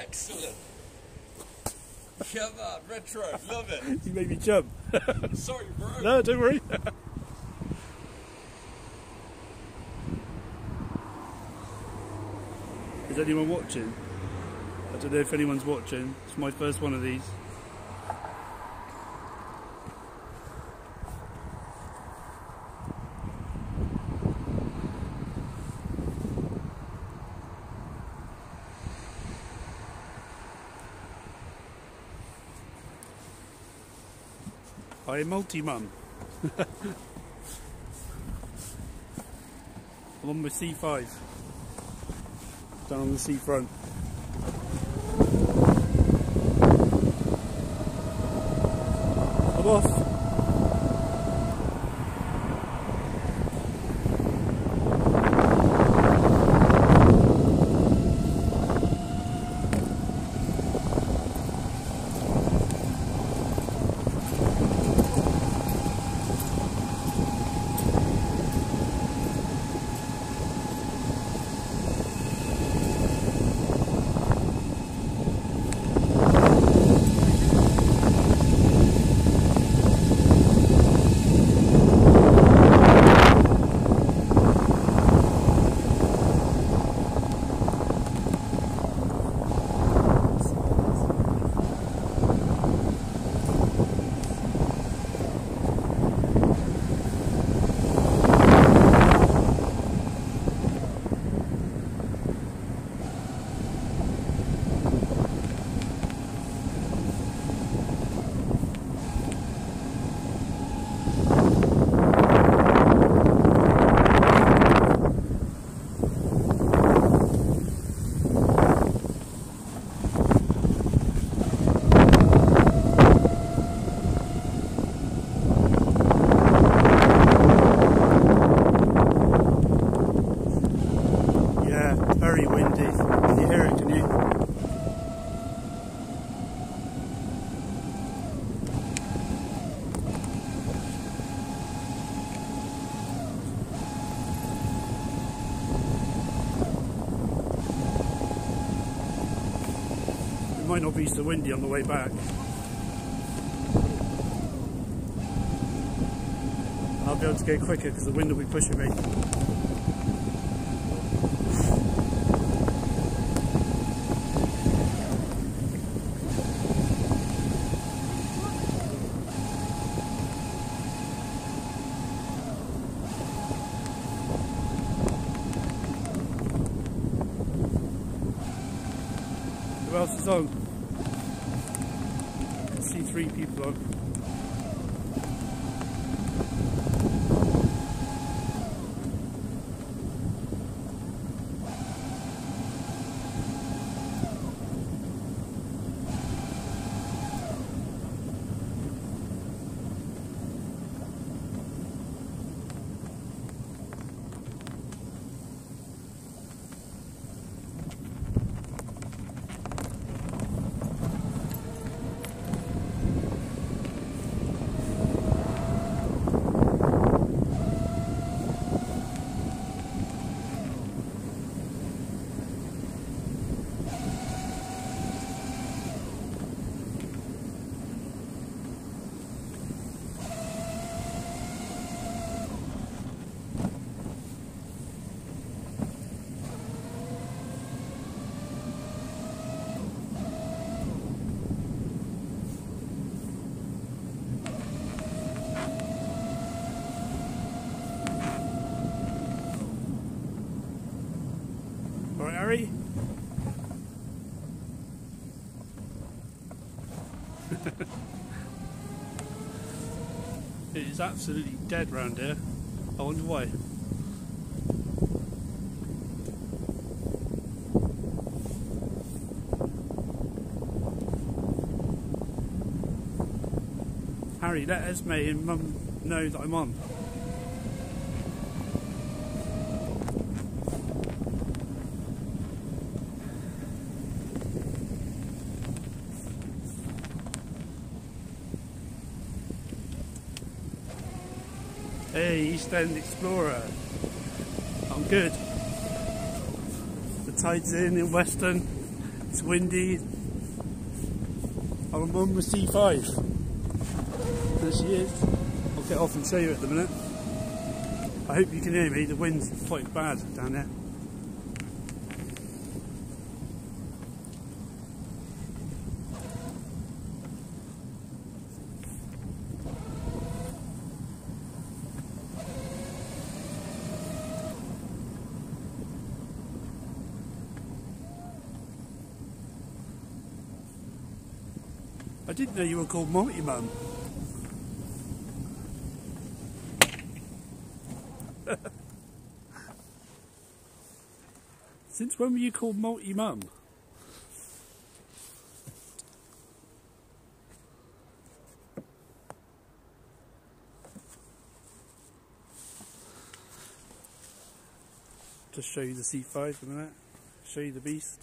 Excellent. Come on, retro, love it. You made me jump. Sorry, bro. No, don't worry. Is anyone watching? I don't know if anyone's watching. It's my first one of these. Hi, multi-mum. I'm on my C5. Down on the seafront. I'm off. Very windy. Can you hear it, can you? It might not be so windy on the way back. I'll be able to go quicker because the wind will be pushing me. Who else is on? I can see 3 people on. Alright, Harry? It is absolutely dead round here. I wonder why. Harry, let Esme and Mum know that I'm on. Hey, East End Explorer. I'm good. The tide's in Weston. It's windy. I'm on the C5. There she is. I'll get off and show you at the minute. I hope you can hear me, the wind's quite bad down there. I didn't know you were called Multi-Mum. Since when were you called Multi-Mum? Just show you the C5 in a minute. Show you the beast.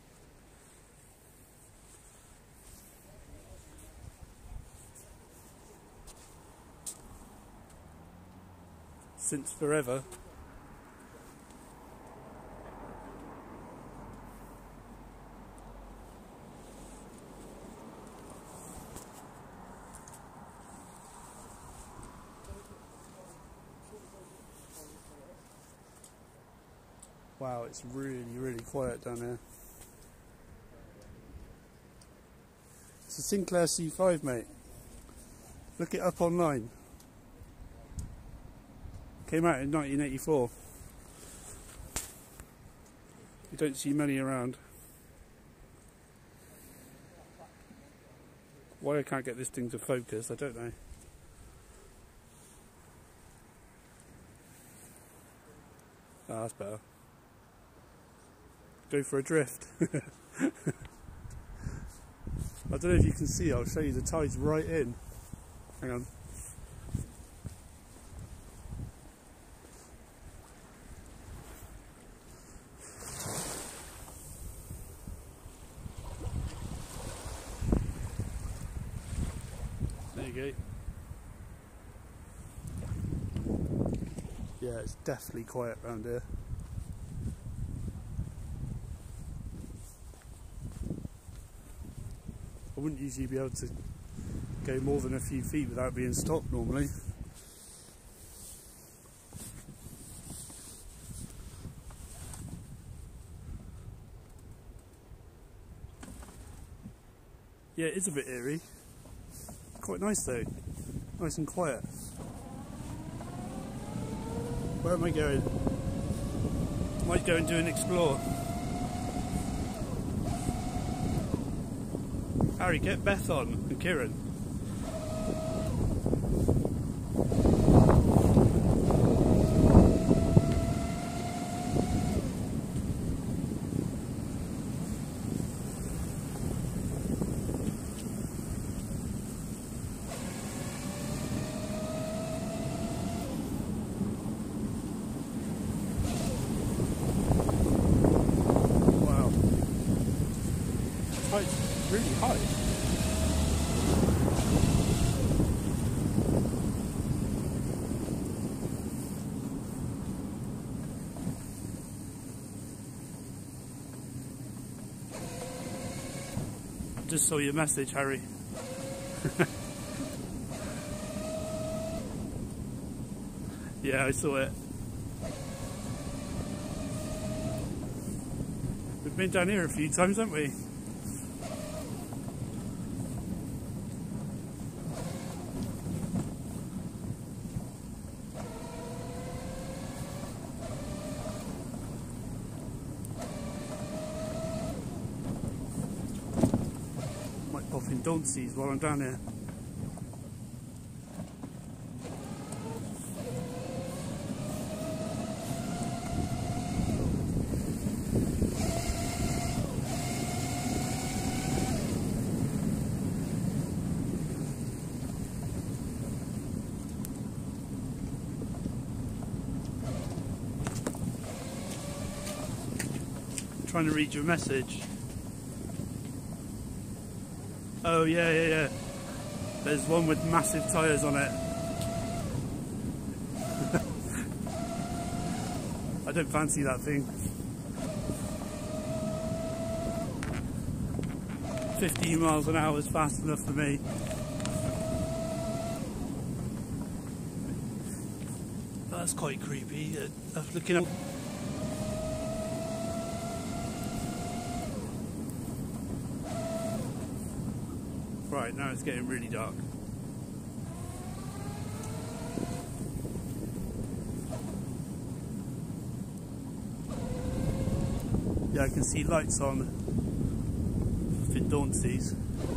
Since forever. Wow, it's really, really quiet down there. It's a SINCLAIR C5, mate. Look it up online. Came out in 1984. You don't see many around. Why I can't get this thing to focus, I don't know. Ah, that's better. Go for a drift. I don't know if you can see, I'll show you the tide's right in. Hang on. There you go. Yeah, it's definitely quiet around here. I wouldn't usually be able to go more than a few feet without being stopped normally. Yeah, it is a bit eerie. Quite nice though. Nice and quiet. Where am I going? Might go and do an explore. Harry, get Beth on and Kieran. Wow. It's really high. Just saw your message, Harry. Yeah, I saw it. We've been down here a few times, haven't we? Off in Don'tsees while I'm down here. I'm trying to read your message. Oh yeah. There's one with massive tyres on it. I don't fancy that thing. 15 miles an hour is fast enough for me. That's quite creepy. I was looking up. Right, now it's getting really dark. Yeah, I can see lights on Findonsees.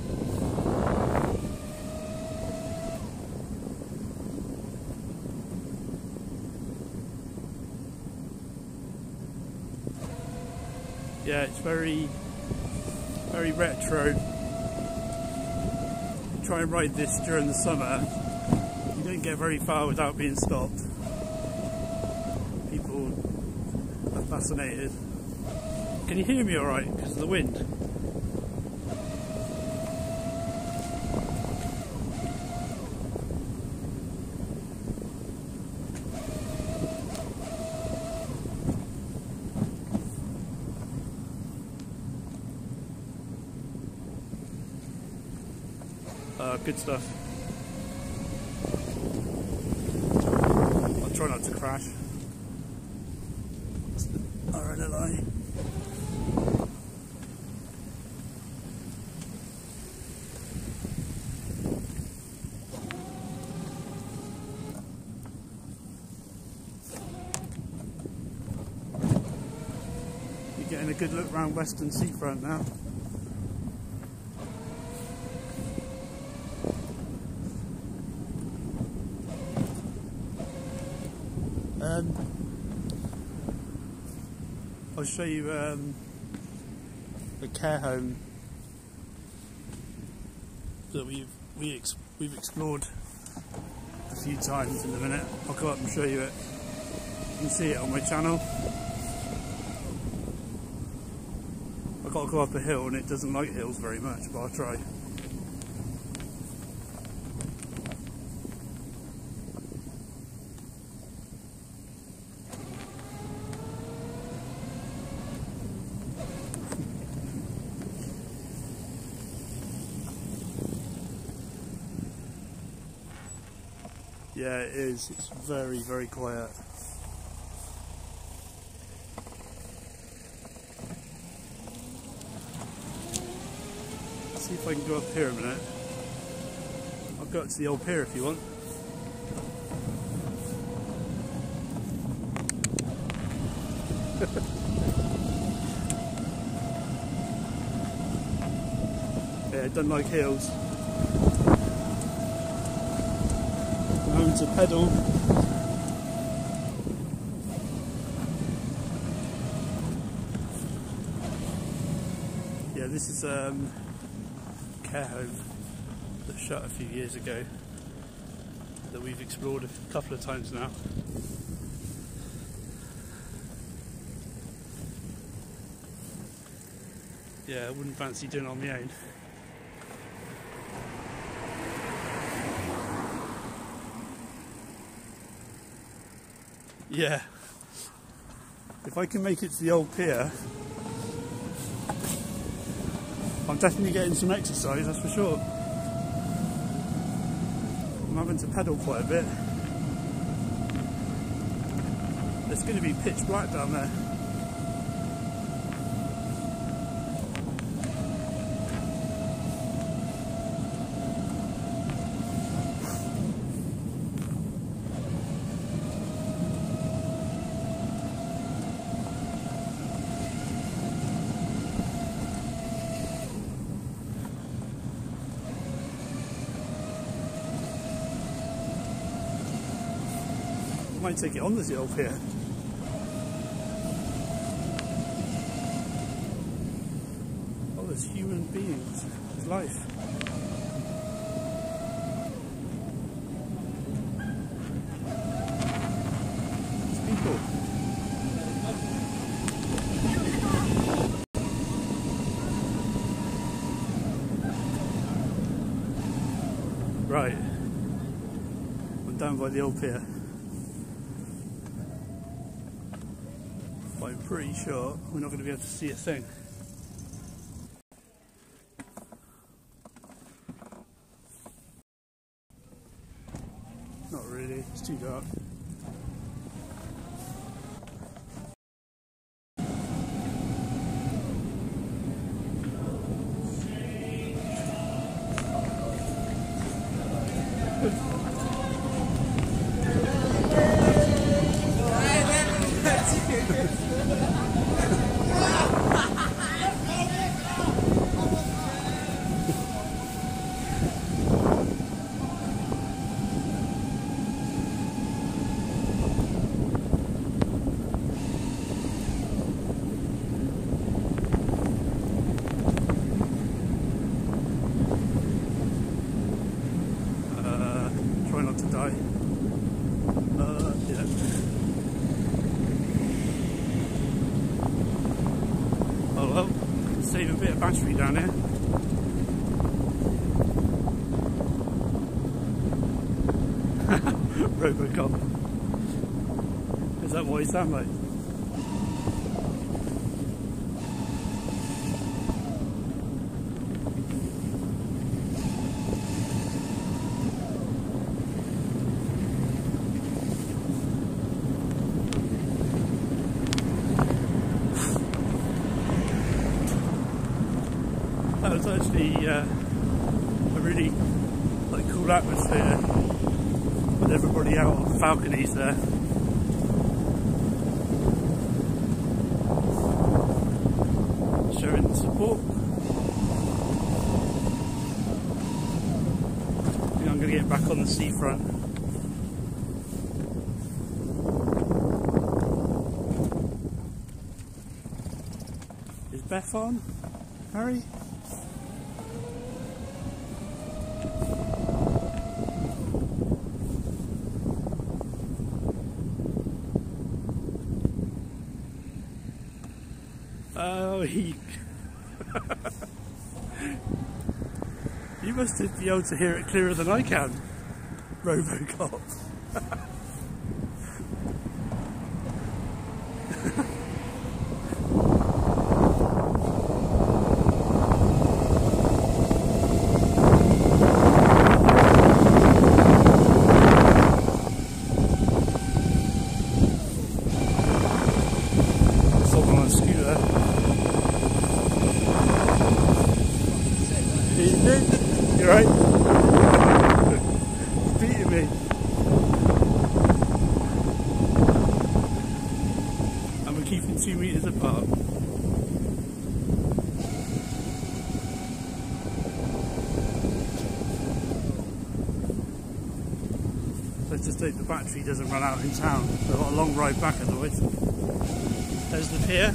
Yeah, it's very retro. Try and ride this during the summer, you don't get very far without being stopped. People are fascinated. Can you hear me alright because of the wind? Good stuff. I'll try not to crash. RNLI. You're getting a good look around Western seafront now. I'll show you the care home that we've explored a few times in a minute. I'll go up and show you it. You can see it on my channel. I've got to go up a hill and it doesn't like hills very much, but I'll try. Yeah, it is. It's very, very quiet. Let's see if I can go up here a minute. I'll go up to the old pier if you want. Yeah, it doesn't like hills. To pedal. Yeah, this is care home that shut a few years ago that we've explored a couple of times now. Yeah, I wouldn't fancy doing it on my own. Yeah, if I can make it to the old pier, I'm definitely getting some exercise, that's for sure. I'm having to pedal quite a bit. It's going to be pitch black down there. Might take it on the old pier. Oh, there's human beings. There's life. There's people. Right. I'm down by the old pier. I'm pretty sure we're not going to be able to see a thing. Not really, it's too dark. Try not to die. Yeah. Oh well, save a bit of battery down here. Robocop. Is that what he sound like? That was actually a really cool atmosphere with everybody out on balconies there. Showing the support. I think I'm going to get back on the seafront. Is Beth on? Harry? Oh, you must be able to hear it clearer than I can, Robocop. Someone on a scooter. You right? He's beating me. And we're keeping 2 meters apart. Let's just hope the battery doesn't run out in town. We've got a long ride back otherwise. There's the pier.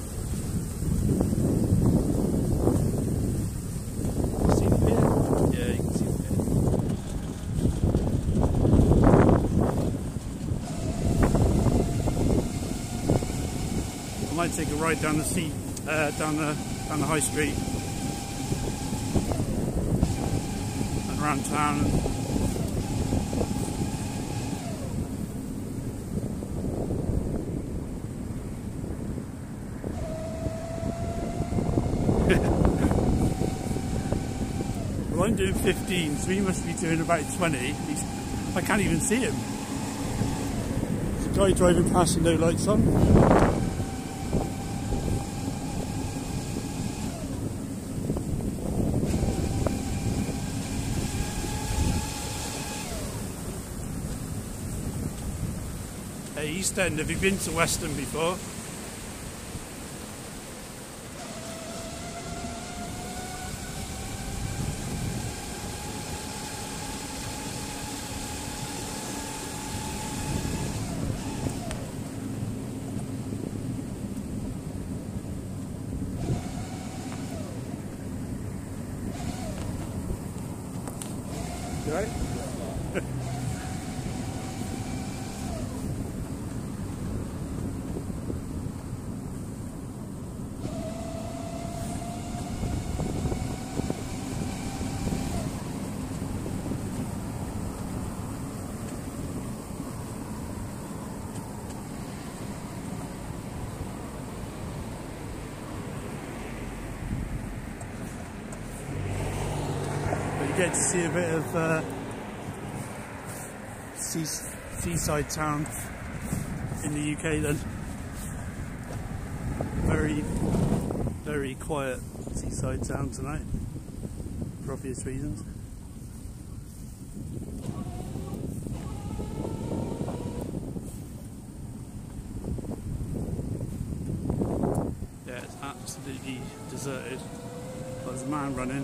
See the pier? Yeah, you can see the pier. I might take a ride down the sea, down the high street and around town. Well, I'm doing 15, so he must be doing about 20. I can't even see him. There's a guy driving past with no lights on. Hey, East End, have you been to Weston before? You right? Get to see a bit of seaside town in the UK then. Very, very quiet seaside town tonight, for obvious reasons. Yeah, it's absolutely deserted. There's a man running.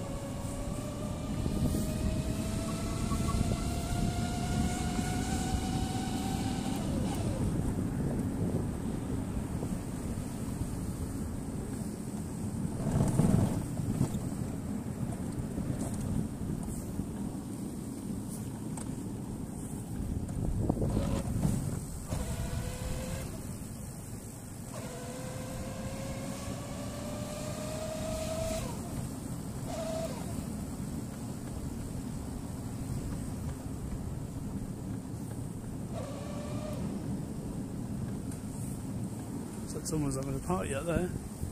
Someone's having a party out there.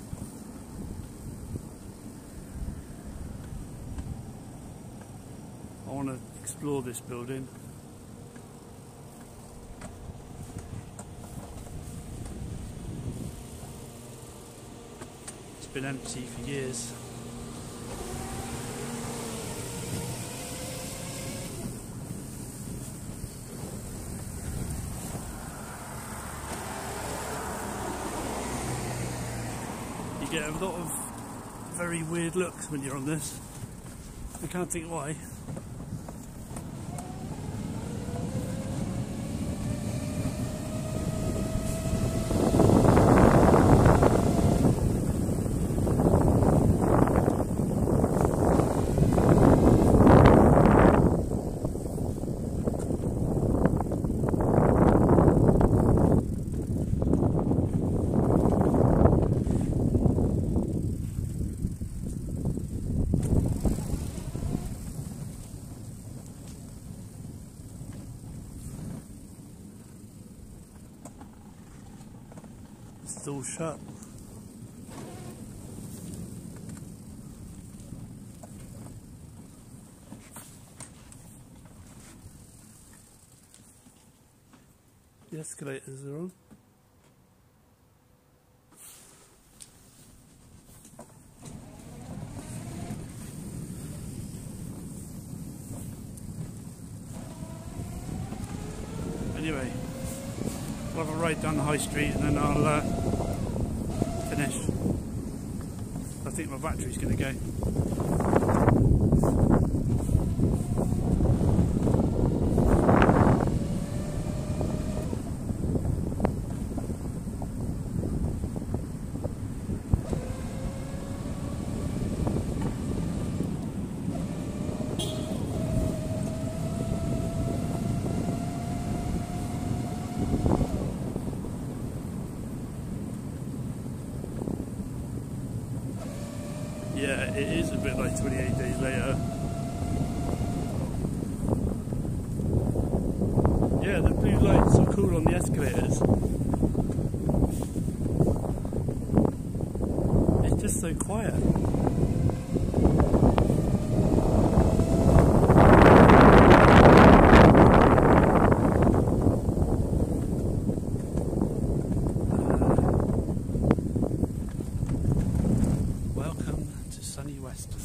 I want to explore this building. It's been empty for years. You get a lot of very weird looks when you're on this. I can't think why. It's all shut. The escalators are on. Anyway, we'll have a ride down the high street and then I'll finish. I think my battery's going to go. Yeah, it is a bit like 28 days later. Yeah, the blue lights are cool on the escalators. It's just so quiet. Sunny Weston.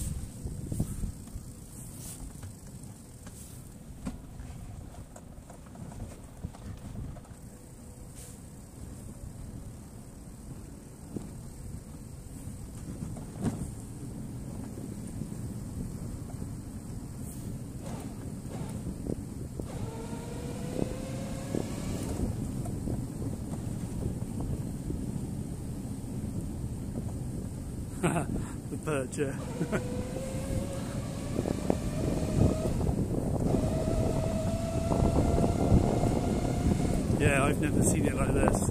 The bird, yeah. Yeah, I've never seen it like this.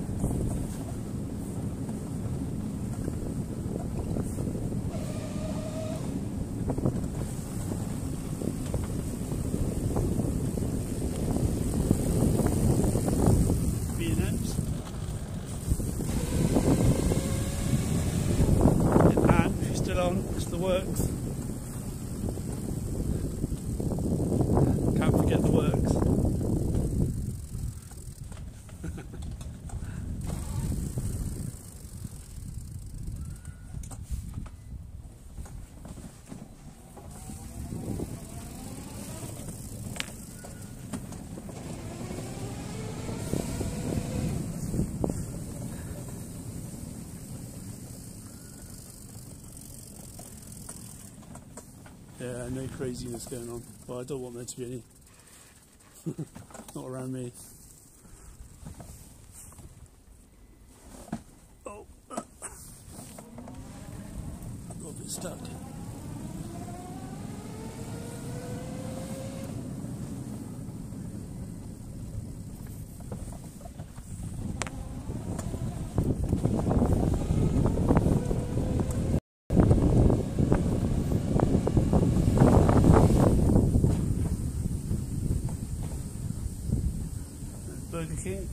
It's the works. Can't forget the works. Yeah, no craziness going on. Well, I don't want there to be any. Not around me. Oh, I got a bit stuck. Burger King.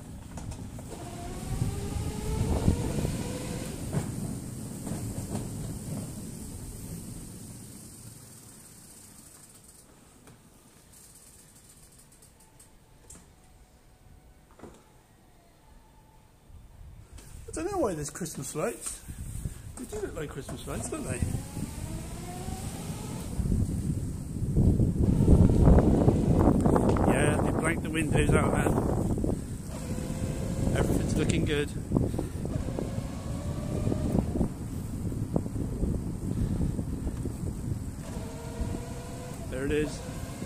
I don't know why there's Christmas lights. They do look like Christmas lights, don't they? Yeah, they blanked the windows out now. Everything's looking good. There it is.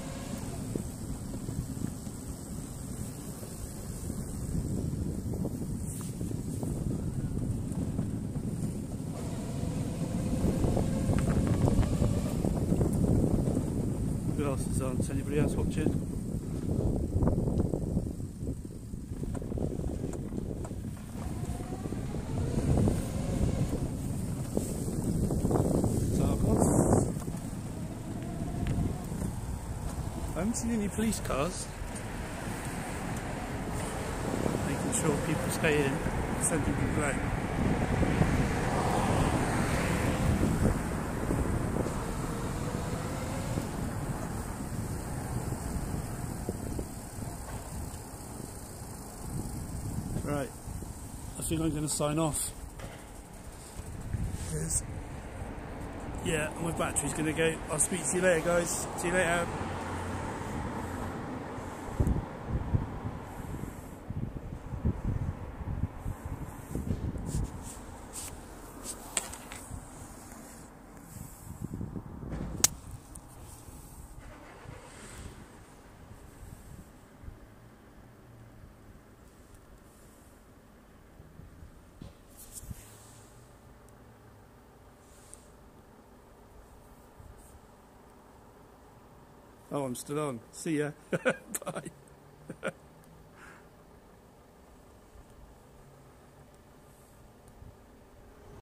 Who else is on? Is anybody else watching? I haven't seen any police cars. Making sure people stay in, sending people out. Right, I think I'm going to sign off. Yeah, my battery's going to go. I'll speak to you later, guys. See you later. Oh, I'm still on. See ya. Bye.